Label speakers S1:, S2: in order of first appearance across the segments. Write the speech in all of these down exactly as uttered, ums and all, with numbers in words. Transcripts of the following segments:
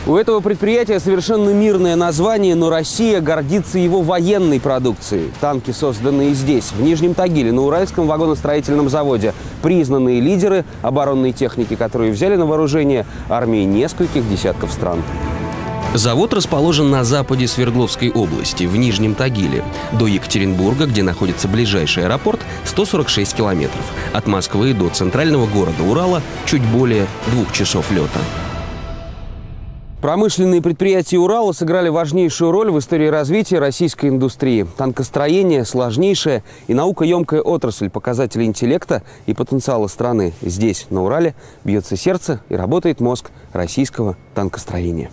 S1: У этого предприятия совершенно мирное название, но Россия гордится его военной продукцией. Танки, созданные здесь, в Нижнем Тагиле, на Уральском вагоностроительном заводе. Признанные лидеры оборонной техники, которые взяли на вооружение армии нескольких десятков стран.
S2: Завод расположен на западе Свердловской области, в Нижнем Тагиле. До Екатеринбурга, где находится ближайший аэропорт, сто сорок шесть километров. От Москвы до центрального города Урала чуть более двух часов лета.
S1: Промышленные предприятия Урала сыграли важнейшую роль в истории развития российской индустрии. Танкостроение – сложнейшая и наукоемкая отрасль, показатели интеллекта и потенциала страны. Здесь, на Урале, бьется сердце и работает мозг российского танкостроения.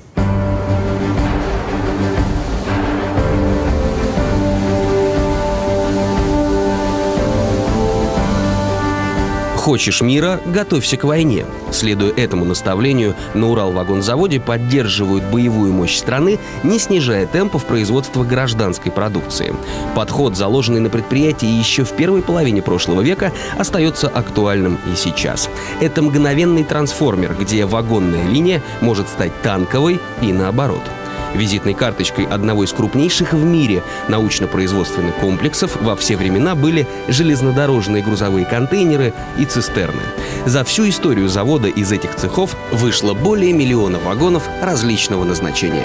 S2: Хочешь мира – готовься к войне. Следуя этому наставлению, на Уралвагонзаводе поддерживают боевую мощь страны, не снижая темпов производства гражданской продукции. Подход, заложенный на предприятии еще в первой половине прошлого века, остается актуальным и сейчас. Это мгновенный трансформер, где вагонная линия может стать танковой и наоборот. Визитной карточкой одного из крупнейших в мире научно-производственных комплексов во все времена были железнодорожные грузовые контейнеры и цистерны. За всю историю завода из этих цехов вышло более миллиона вагонов различного назначения.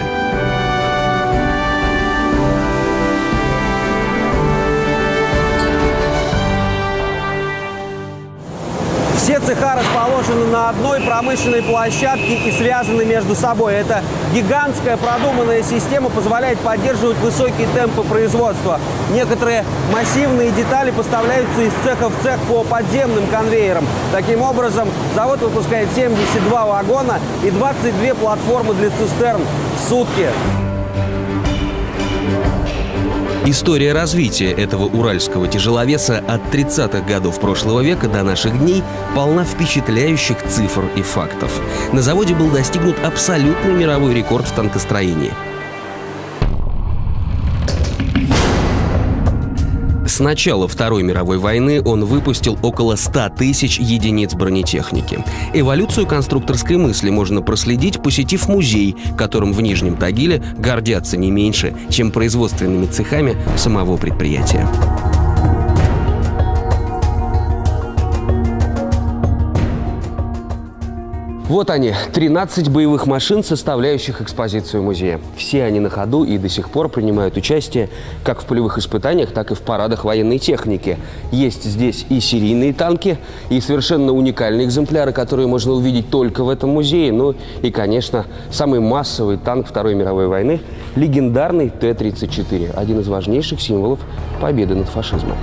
S1: Все цеха расположены на одной промышленной площадке и связаны между собой. Эта гигантская продуманная система позволяет поддерживать высокие темпы производства. Некоторые массивные детали поставляются из цеха в цех по подземным конвейерам. Таким образом, завод выпускает семьдесят два вагона и двадцать две платформы для цистерн в сутки.
S2: История развития этого уральского тяжеловеса от тридцатых годов прошлого века до наших дней полна впечатляющих цифр и фактов. На заводе был достигнут абсолютный мировой рекорд в танкостроении. С начала Второй мировой войны он выпустил около ста тысяч единиц бронетехники. Эволюцию конструкторской мысли можно проследить, посетив музей, которым в Нижнем Тагиле гордятся не меньше, чем производственными цехами самого предприятия.
S1: Вот они, тринадцать боевых машин, составляющих экспозицию музея. Все они на ходу и до сих пор принимают участие как в полевых испытаниях, так и в парадах военной техники. Есть здесь и серийные танки, и совершенно уникальные экземпляры, которые можно увидеть только в этом музее. Ну и, конечно, самый массовый танк Второй мировой войны – легендарный Т тридцать четыре, один из важнейших символов победы над фашизмом.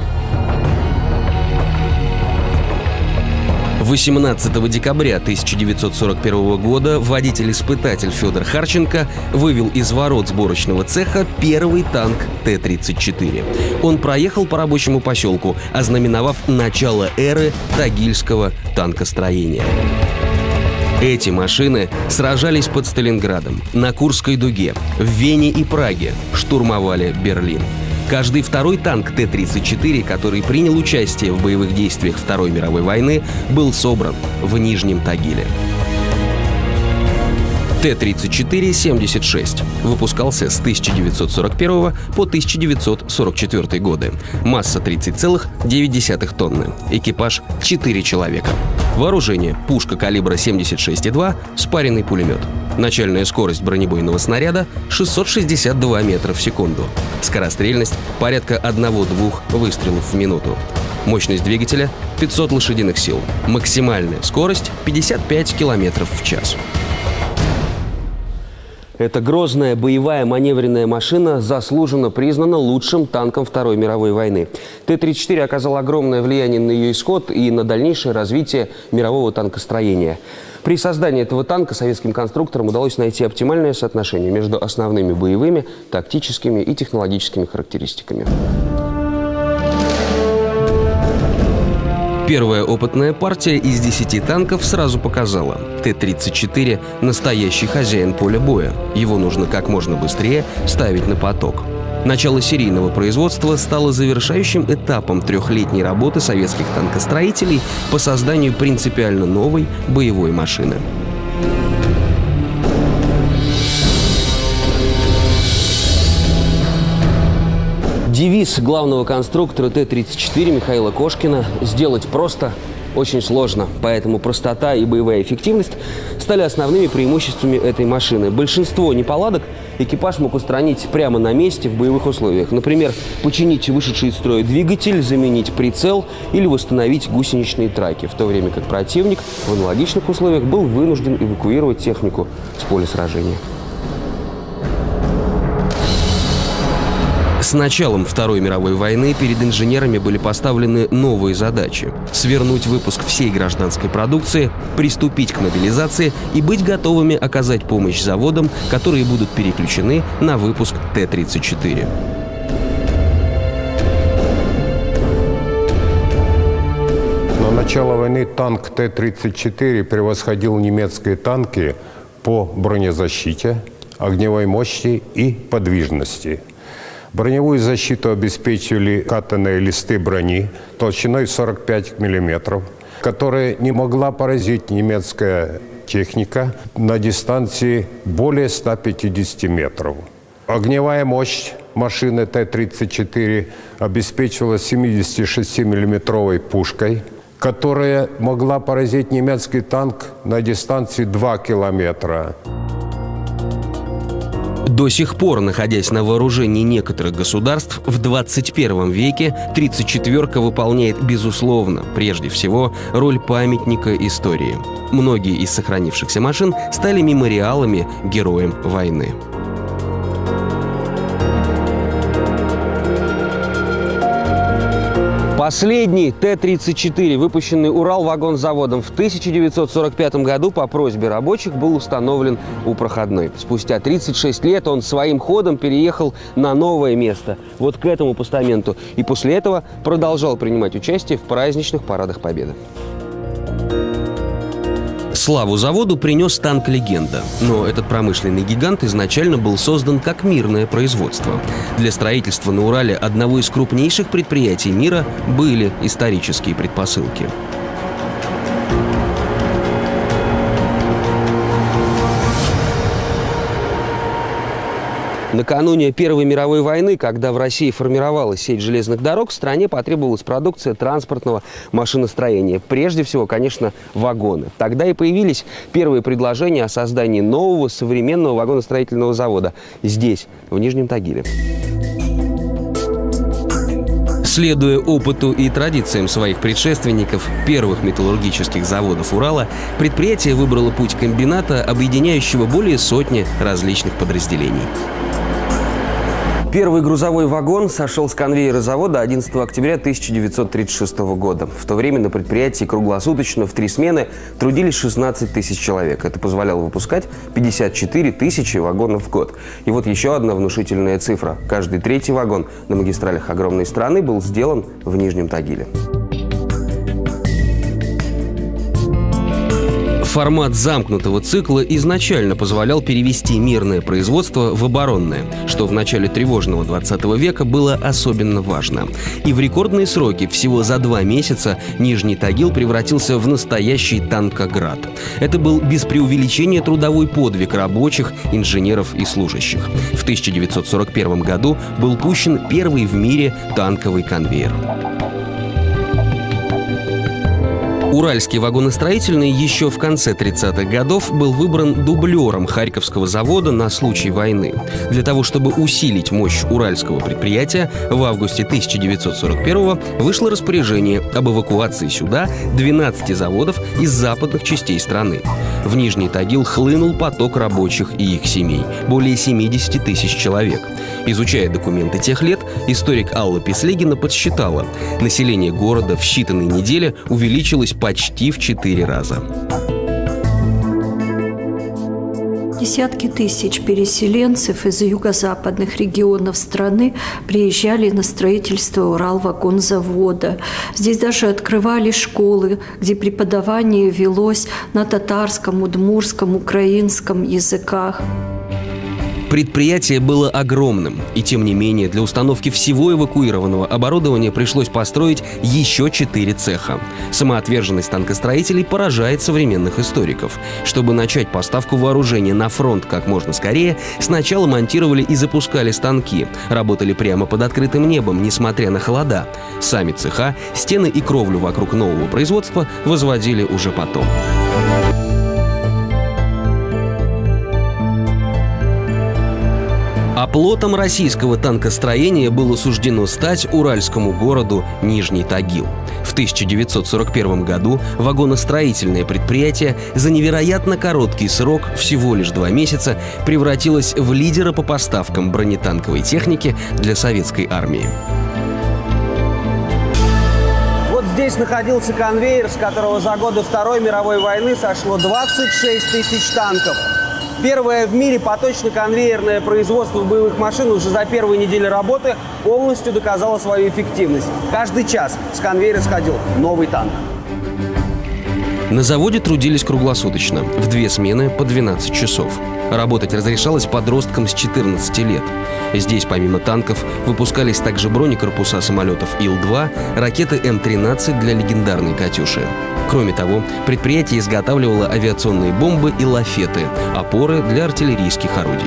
S2: восемнадцатого декабря тысяча девятьсот сорок первого года водитель-испытатель Федор Харченко вывел из ворот сборочного цеха первый танк Т тридцать четыре. Он проехал по рабочему поселку, ознаменовав начало эры тагильского танкостроения. Эти машины сражались под Сталинградом, на Курской дуге, в Вене и Праге, штурмовали Берлин. Каждый второй танк Т тридцать четыре, который принял участие в боевых действиях Второй мировой войны, был собран в Нижнем Тагиле. Т тридцать четыре семьдесят шесть выпускался с тысяча девятьсот сорок первого по тысяча девятьсот сорок четвёртый годы. Масса тридцать целых девять десятых тонны. Экипаж – четыре человека. Вооружение – пушка калибра семьдесят шесть и два, спаренный пулемет. Начальная скорость бронебойного снаряда – шестьсот шестьдесят два метра в секунду. Скорострельность – порядка одного-двух выстрелов в минуту. Мощность двигателя – пятьсот лошадиных сил. Максимальная скорость – пятьдесят пять километров в час.
S1: Эта грозная боевая маневренная машина заслуженно признана лучшим танком Второй мировой войны. Т тридцать четыре оказал огромное влияние на ее исход и на дальнейшее развитие мирового танкостроения. При создании этого танка советским конструкторам удалось найти оптимальное соотношение между основными боевыми, тактическими и технологическими характеристиками.
S2: Первая опытная партия из десяти танков сразу показала – Т тридцать четыре – настоящий хозяин поля боя. Его нужно как можно быстрее ставить на поток. Начало серийного производства стало завершающим этапом трехлетней работы советских танкостроителей по созданию принципиально новой боевой машины.
S1: Девиз главного конструктора Т тридцать четыре Михаила Кошкина «Сделать просто очень сложно». Поэтому простота и боевая эффективность стали основными преимуществами этой машины. Большинство неполадок экипаж мог устранить прямо на месте в боевых условиях. Например, починить вышедший из строя двигатель, заменить прицел или восстановить гусеничные траки, в то время как противник в аналогичных условиях был вынужден эвакуировать технику с поля сражения.
S2: С началом Второй мировой войны перед инженерами были поставлены новые задачи – свернуть выпуск всей гражданской продукции, приступить к мобилизации и быть готовыми оказать помощь заводам, которые будут переключены на выпуск Т тридцать четыре.
S3: На начало войны танк Т тридцать четыре превосходил немецкие танки по бронезащите, огневой мощи и подвижности. Броневую защиту обеспечивали катанные листы брони толщиной сорок пять миллиметров, которые не могла поразить немецкая техника на дистанции более ста пятидесяти метров. Огневая мощь машины Т тридцать четыре обеспечивалась семидесятишестимиллиметровой пушкой, которая могла поразить немецкий танк на дистанции два километра.
S2: До сих пор, находясь на вооружении некоторых государств, в двадцать первом веке тридцать четвёрка выполняет, безусловно, прежде всего, роль памятника истории. Многие из сохранившихся машин стали мемориалами героям войны.
S1: Последний Т тридцать четыре, выпущенный Уралвагонзаводом в тысяча девятьсот сорок пятом году по просьбе рабочих, был установлен у проходной. Спустя тридцать шесть лет он своим ходом переехал на новое место, вот к этому постаменту, и после этого продолжал принимать участие в праздничных парадах Победы.
S2: Славу заводу принес танк «Легенда», но этот промышленный гигант изначально был создан как мирное производство. Для строительства на Урале одного из крупнейших предприятий мира были исторические предпосылки.
S1: Накануне Первой мировой войны, когда в России формировалась сеть железных дорог, стране потребовалась продукция транспортного машиностроения. Прежде всего, конечно, вагоны. Тогда и появились первые предложения о создании нового современного вагоностроительного завода здесь, в Нижнем Тагиле.
S2: Следуя опыту и традициям своих предшественников, первых металлургических заводов Урала, предприятие выбрало путь комбината, объединяющего более сотни различных подразделений.
S1: Первый грузовой вагон сошел с конвейера завода одиннадцатого октября тысяча девятьсот тридцать шестого года. В то время на предприятии круглосуточно в три смены трудились шестнадцать тысяч человек. Это позволяло выпускать пятьдесят четыре тысячи вагонов в год. И вот еще одна внушительная цифра. Каждый третий вагон на магистралях огромной страны был сделан в Нижнем Тагиле.
S2: Формат замкнутого цикла изначально позволял перевести мирное производство в оборонное, что в начале тревожного двадцатого века было особенно важно. И в рекордные сроки, всего за два месяца, Нижний Тагил превратился в настоящий танкоград. Это был без преувеличения трудовой подвиг рабочих, инженеров и служащих. В тысяча девятьсот сорок первом году был пущен первый в мире танковый конвейер. Уральский вагоностроительный еще в конце тридцатых годов был выбран дублером Харьковского завода на случай войны. Для того, чтобы усилить мощь уральского предприятия, в августе тысяча девятьсот сорок первого вышло распоряжение об эвакуации сюда двенадцати заводов из западных частей страны. В Нижний Тагил хлынул поток рабочих и их семей – более семидесяти тысяч человек. Изучая документы тех лет, историк Алла Песлегина подсчитала – население города в считанные недели увеличилось почти в четыре раза.
S4: Десятки тысяч переселенцев из юго-западных регионов страны приезжали на строительство Уралвагонзавода. Здесь даже открывали школы, где преподавание велось на татарском, удмуртском, украинском языках.
S2: Предприятие было огромным, и тем не менее для установки всего эвакуированного оборудования пришлось построить еще четыре цеха. Самоотверженность танкостроителей поражает современных историков. Чтобы начать поставку вооружения на фронт как можно скорее, сначала монтировали и запускали станки, работали прямо под открытым небом, несмотря на холода. Сами цеха, стены и кровлю вокруг нового производства возводили уже потом. Оплотом российского танкостроения было суждено стать уральскому городу Нижний Тагил. В тысяча девятьсот сорок первом году вагоностроительное предприятие за невероятно короткий срок, всего лишь два месяца, превратилось в лидера по поставкам бронетанковой техники для советской армии.
S1: Вот здесь находился конвейер, с которого за годы Второй мировой войны сошло двадцать шесть тысяч танков. Первое в мире поточно-конвейерное производство боевых машин уже за первые недели работы полностью доказало свою эффективность. Каждый час с конвейера сходил новый танк.
S2: На заводе трудились круглосуточно, в две смены по двенадцать часов. Работать разрешалось подросткам с четырнадцати лет. Здесь, помимо танков, выпускались также бронекорпуса самолетов Ил два, ракеты М тринадцать для легендарной «Катюши». Кроме того, предприятие изготавливало авиационные бомбы и лафеты, опоры для артиллерийских орудий.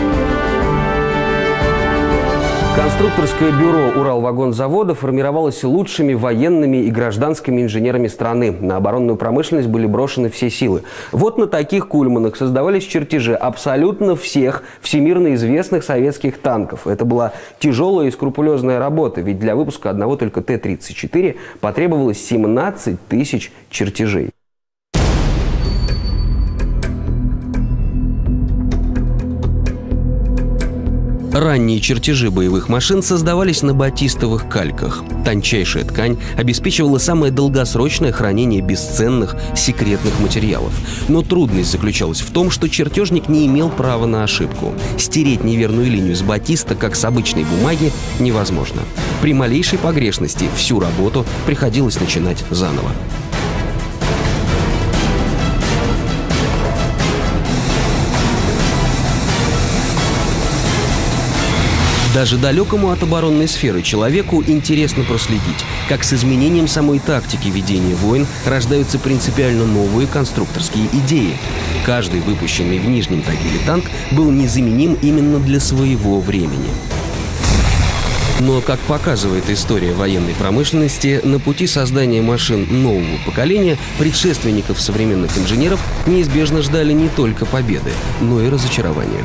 S1: Конструкторское бюро Уралвагонзавода формировалось лучшими военными и гражданскими инженерами страны. На оборонную промышленность были брошены все силы. Вот на таких кульманах создавались чертежи абсолютно всех всемирно известных советских танков. Это была тяжелая и скрупулезная работа, ведь для выпуска одного только Т тридцать четыре потребовалось семнадцать тысяч чертежей.
S2: Ранние чертежи боевых машин создавались на батистовых кальках. Тончайшая ткань обеспечивала самое долгосрочное хранение бесценных секретных материалов. Но трудность заключалась в том, что чертежник не имел права на ошибку. Стереть неверную линию с батиста, как с обычной бумаги, невозможно. При малейшей погрешности всю работу приходилось начинать заново. Даже далекому от оборонной сферы человеку интересно проследить, как с изменением самой тактики ведения войн рождаются принципиально новые конструкторские идеи. Каждый выпущенный в Нижнем Тагиле танк был незаменим именно для своего времени. Но, как показывает история военной промышленности, на пути создания машин нового поколения предшественников современных инженеров неизбежно ждали не только победы, но и разочарования.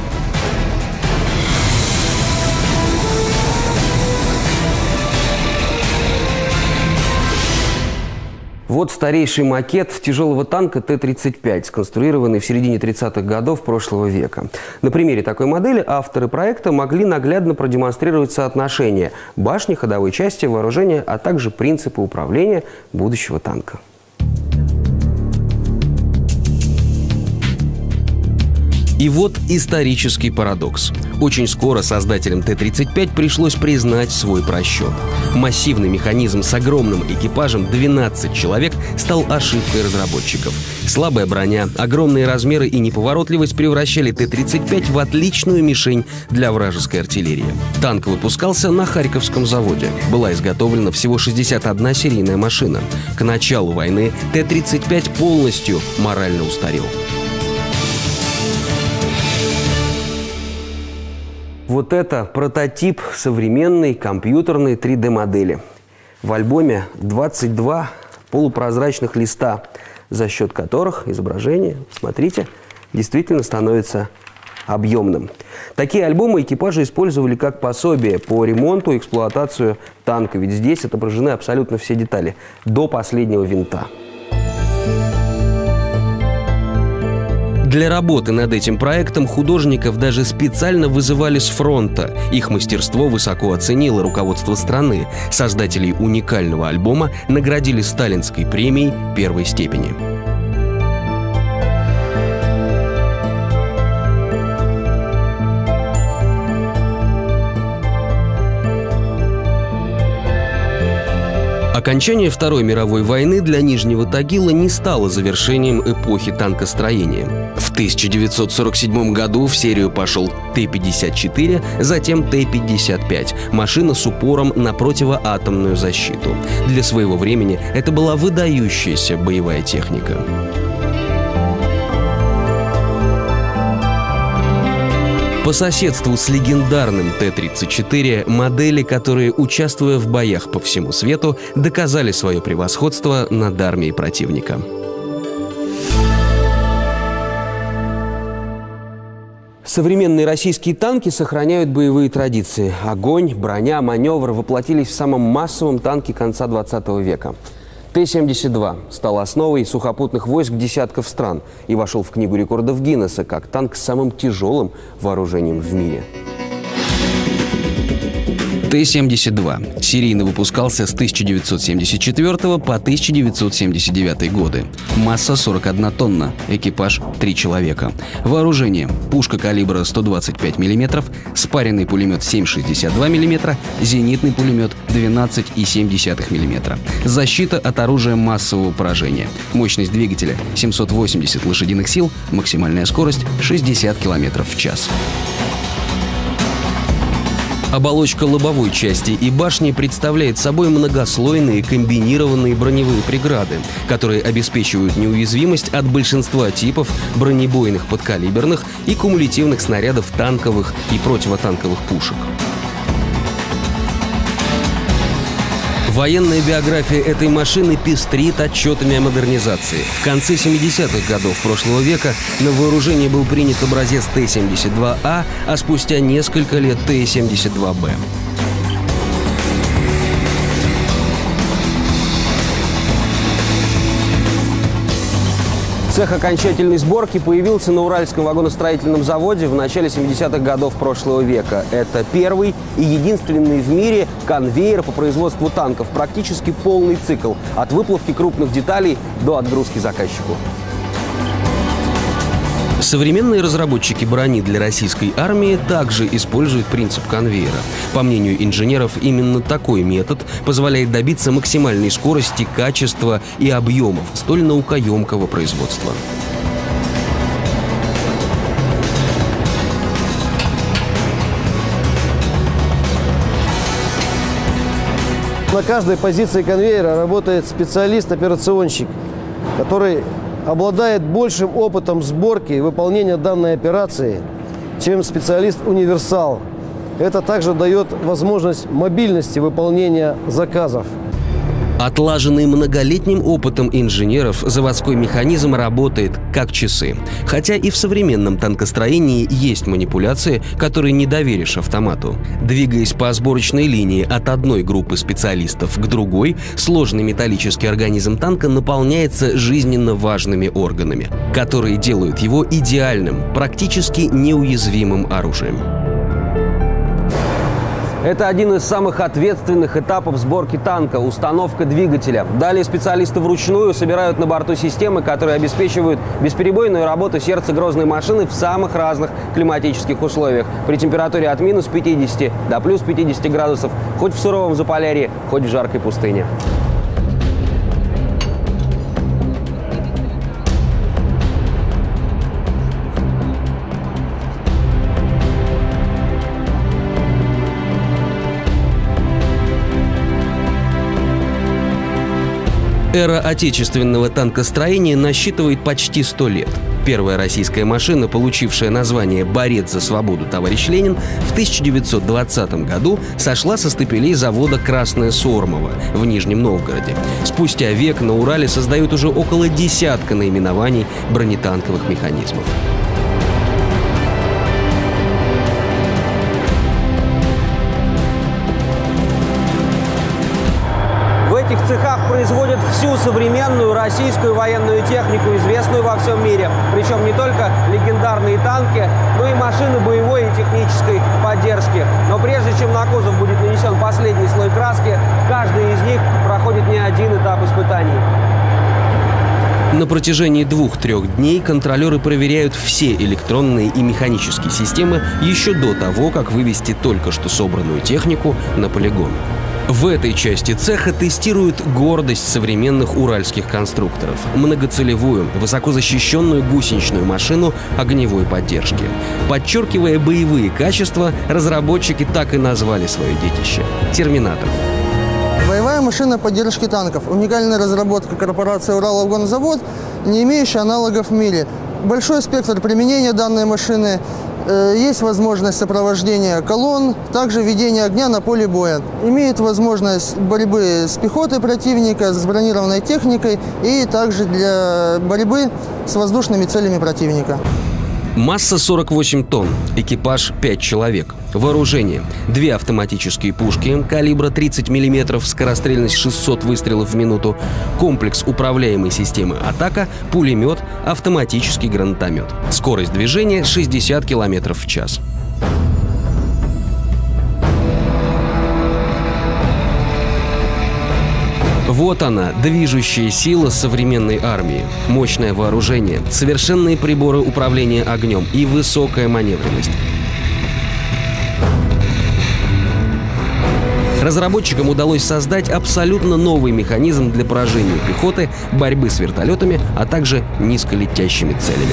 S1: Вот старейший макет тяжелого танка Т тридцать пять, сконструированный в середине тридцатых годов прошлого века. На примере такой модели авторы проекта могли наглядно продемонстрировать соотношение башни, ходовой части, вооружения, а также принципы управления будущего танка.
S2: И вот исторический парадокс. Очень скоро создателям Т тридцать пять пришлось признать свой просчет. Массивный механизм с огромным экипажем двенадцать человек стал ошибкой разработчиков. Слабая броня, огромные размеры и неповоротливость превращали Т тридцать пять в отличную мишень для вражеской артиллерии. Танк выпускался на Харьковском заводе. Была изготовлена всего шестьдесят одна серийная машина. К началу войны Т тридцать пять полностью морально устарел.
S1: Вот это прототип современной компьютерной три дэ модели. В альбоме двадцать два полупрозрачных листа, за счет которых изображение, смотрите, действительно становится объемным. Такие альбомы экипажи использовали как пособие по ремонту и эксплуатацию танка, ведь здесь отображены абсолютно все детали, до последнего винта.
S2: Для работы над этим проектом художников даже специально вызывали с фронта. Их мастерство высоко оценило руководство страны. Создателей уникального альбома наградили сталинской премией первой степени. Окончание Второй мировой войны для Нижнего Тагила не стало завершением эпохи танкостроения. В тысяча девятьсот сорок седьмом году в серию пошел Т пятьдесят четыре, затем Т пятьдесят пять – машина с упором на противоатомную защиту. Для своего времени это была выдающаяся боевая техника. По соседству с легендарным Т тридцать четыре модели, которые, участвуя в боях по всему свету, доказали свое превосходство над армией противника.
S1: Современные российские танки сохраняют боевые традиции. Огонь, броня, маневр воплотились в самом массовом танке конца двадцатого века. Т семьдесят два стал основой сухопутных войск десятков стран и вошел в Книгу рекордов Гиннесса как танк с самым тяжелым вооружением в мире.
S2: Т семьдесят два серийно выпускался с тысяча девятьсот семьдесят четвёртого по тысяча девятьсот семьдесят девятый годы. Масса сорок одна тонна, экипаж три человека. Вооружение: пушка калибра сто двадцать пять миллиметров, спаренный пулемет семь целых шестьдесят два сотых миллиметра, зенитный пулемет двенадцать целых семь десятых миллиметра. Защита от оружия массового поражения. Мощность двигателя семьсот восемьдесят лошадиных сил, максимальная скорость шестьдесят километров в час. Оболочка лобовой части и башни представляет собой многослойные комбинированные броневые преграды, которые обеспечивают неуязвимость от большинства типов бронебойных подкалиберных и кумулятивных снарядов танковых и противотанковых пушек. Военная биография этой машины пестрит отчетами о модернизации. В конце семидесятых годов прошлого века на вооружение был принят образец Т семьдесят два А, а спустя несколько лет Т семьдесят два Б.
S1: Цех окончательной сборки появился на Уральском вагоностроительном заводе в начале семидесятых годов прошлого века. Это первый и единственный в мире конвейер по производству танков. Практически полный цикл – от выплавки крупных деталей до отгрузки заказчику.
S2: Современные разработчики брони для российской армии также используют принцип конвейера. По мнению инженеров, именно такой метод позволяет добиться максимальной скорости, качества и объемов столь наукоемкого производства.
S5: На каждой позиции конвейера работает специалист-операционщик, который обладает большим опытом сборки и выполнения данной операции, чем специалист-универсал. Это также дает возможность мобильности выполнения заказов.
S2: Отлаженный многолетним опытом инженеров, заводской механизм работает как часы. Хотя и в современном танкостроении есть манипуляции, которые не доверишь автомату. Двигаясь по сборочной линии от одной группы специалистов к другой, сложный металлический организм танка наполняется жизненно важными органами, которые делают его идеальным, практически неуязвимым оружием.
S1: Это один из самых ответственных этапов сборки танка – установка двигателя. Далее специалисты вручную собирают на борту системы, которые обеспечивают бесперебойную работу сердца грозной машины в самых разных климатических условиях. При температуре от минус пятидесяти до плюс пятидесяти градусов, хоть в суровом Заполярье, хоть в жаркой пустыне.
S2: Эра отечественного танкостроения насчитывает почти сто лет. Первая российская машина, получившая название «Борец за свободу, товарищ Ленин», в тысяча девятьсот двадцатом году сошла со стапелей завода «Красное Сормово» в Нижнем Новгороде. Спустя век на Урале создают уже около десятка наименований бронетанковых механизмов.
S1: В этих цехах производят всю современную российскую военную технику, известную во всем мире. Причем не только легендарные танки, но и машины боевой и технической поддержки. Но прежде чем на кузов будет нанесен последний слой краски, каждый из них проходит не один этап испытаний.
S2: На протяжении двух-трех дней контролеры проверяют все электронные и механические системы еще до того, как вывести только что собранную технику на полигон. В этой части цеха тестируют гордость современных уральских конструкторов – многоцелевую, высокозащищенную гусеничную машину огневой поддержки. Подчеркивая боевые качества, разработчики так и назвали свое детище – «Терминатор».
S6: Боевая машина поддержки танков. Уникальная разработка корпорации «Уралвагонзавод», не имеющая аналогов в мире. Большой спектр применения данной машины. Есть возможность сопровождения колонн, также ведения огня на поле боя. Имеет возможность борьбы с пехотой противника, с бронированной техникой и также для борьбы с воздушными целями противника.
S2: Масса сорок восемь тонн, экипаж пять человек. Вооружение: две автоматические пушки калибра тридцать миллиметров, скорострельность шестьсот выстрелов в минуту, комплекс управляемой системы атака, пулемет, автоматический гранатомет. Скорость движения шестьдесят километров в час. Вот она, движущая сила современной армии. Мощное вооружение, совершенные приборы управления огнем и высокая маневренность. Разработчикам удалось создать абсолютно новый механизм для поражения пехоты, борьбы с вертолетами, а также низколетящими целями.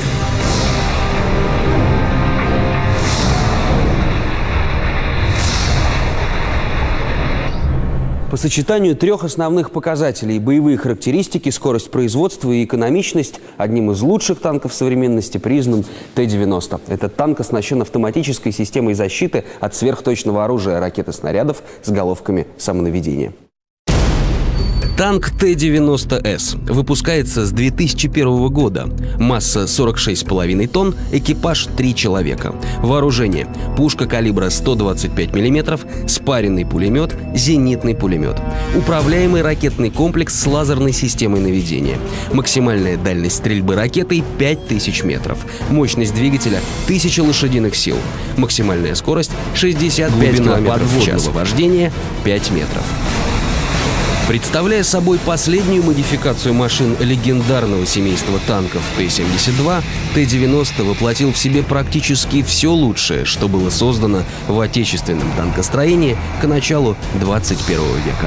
S1: По сочетанию трех основных показателей – боевые характеристики, скорость производства и экономичность – одним из лучших танков современности признан Т девяносто. Этот танк оснащен автоматической системой защиты от сверхточного оружия, ракет и снарядов с головками самонаведения.
S2: Танк Т девяносто С выпускается с две тысячи первого года. Масса сорок шесть с половиной тонн, экипаж три человека. Вооружение: пушка калибра сто двадцать пять миллиметров, спаренный пулемет, зенитный пулемет. Управляемый ракетный комплекс с лазерной системой наведения. Максимальная дальность стрельбы ракетой пять тысяч метров. Мощность двигателя тысяча лошадиных сил. Максимальная скорость шестьдесят пять километров в час. Вождение пять метров. Представляя собой последнюю модификацию машин легендарного семейства танков Т семьдесят два, Т девяносто воплотил в себе практически все лучшее, что было создано в отечественном танкостроении к началу двадцать первого века.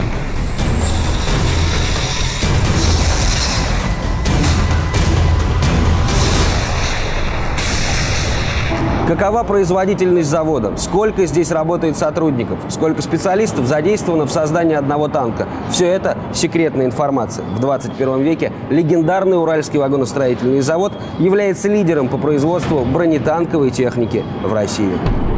S1: Какова производительность завода? Сколько здесь работает сотрудников? Сколько специалистов задействовано в создании одного танка? Все это секретная информация. В двадцать первом веке легендарный Уральский вагоностроительный завод является лидером по производству бронетанковой техники в России.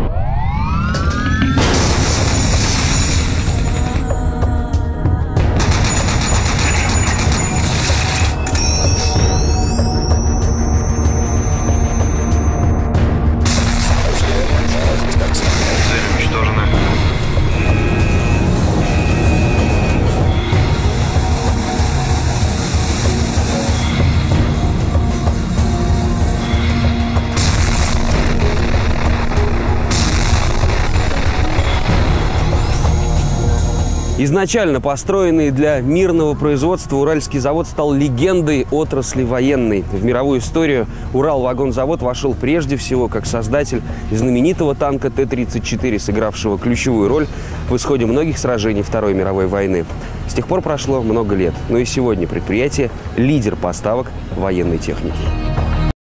S1: Изначально построенный для мирного производства Уральский завод стал легендой отрасли военной. В мировую историю Уралвагонзавод вошел прежде всего как создатель знаменитого танка Т тридцать четыре, сыгравшего ключевую роль в исходе многих сражений Второй мировой войны. С тех пор прошло много лет, но и сегодня предприятие – лидер поставок военной техники.